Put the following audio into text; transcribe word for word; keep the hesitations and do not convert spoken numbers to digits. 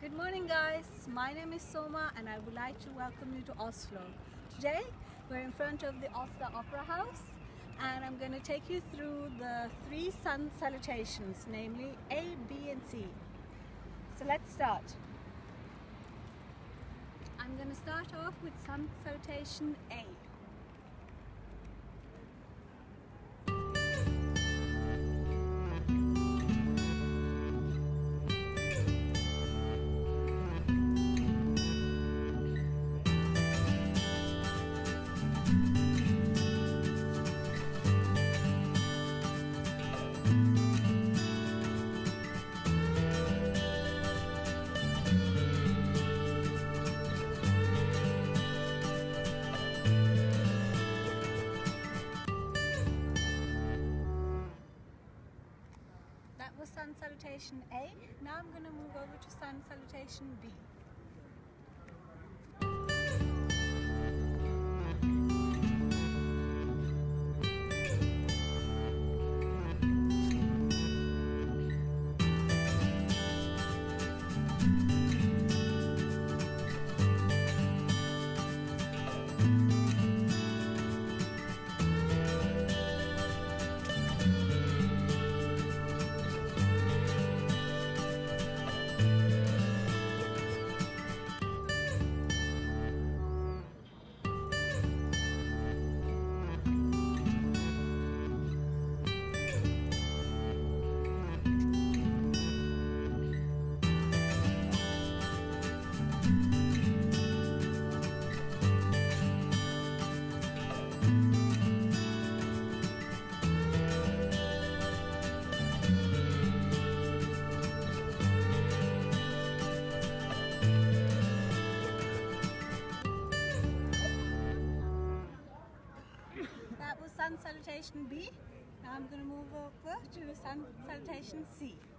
Good morning guys, my name is Soma and I would like to welcome you to Oslo. Today we're in front of the Oslo Opera House and I'm going to take you through the three sun salutations, namely A, B and C. So let's start. I'm going to start off with sun salutation A. That was sun salutation A. Now I'm going to move over to sun salutation B. That was sun salutation B. Now I'm going to move over to sun salutation C.